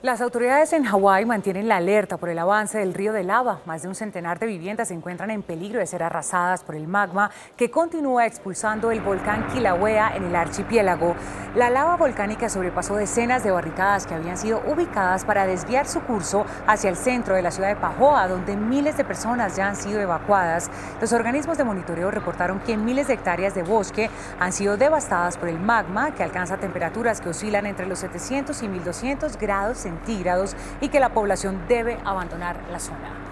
Las autoridades en Hawái mantienen la alerta por el avance del río de lava. Más de un centenar de viviendas se encuentran en peligro de ser arrasadas por el magma que continúa expulsando el volcán Kilauea en el archipiélago. La lava volcánica sobrepasó decenas de barricadas que habían sido ubicadas para desviar su curso hacia el centro de la ciudad de Pajoa, donde miles de personas ya han sido evacuadas. Los organismos de monitoreo reportaron que miles de hectáreas de bosque han sido devastadas por el magma, que alcanza temperaturas que oscilan entre los 700 y 1200 grados centígrados y que la población debe abandonar la zona.